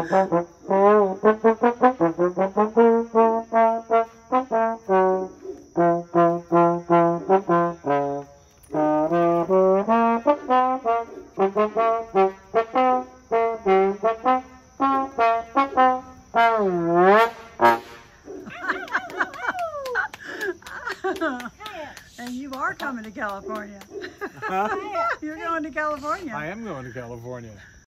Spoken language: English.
And you are coming to California. Huh? You're going to California. I am going to California.